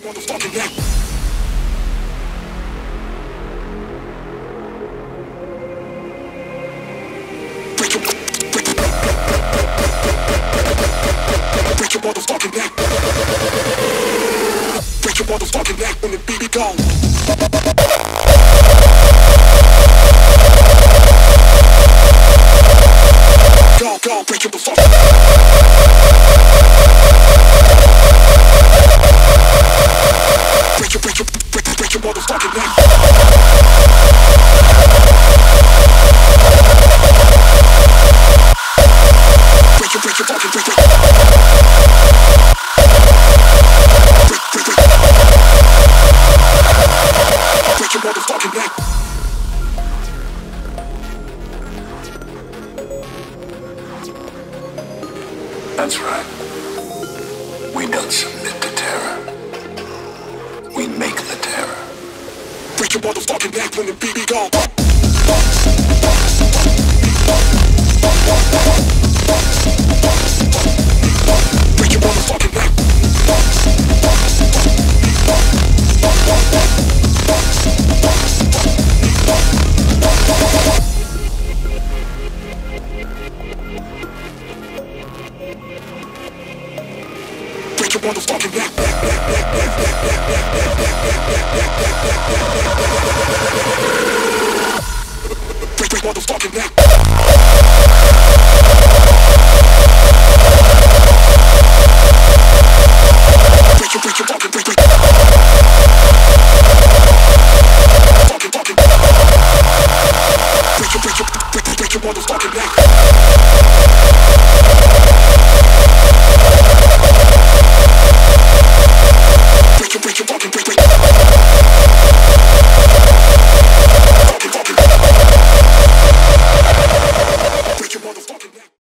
motherfucking neck. Break your motherfucking neck. Break your motherfucking neck when the beat gone. Go, break your motherfucking neck. Break your motherfucking neck. Break your fucking break your motherfucking neck. That's right. We don't submit to terror. We make the terror. Break your motherfucking neck when the beat be gone. Break your motherfucking neck. Break your motherfucking neck. Break your motherfucking neck. Break your fucking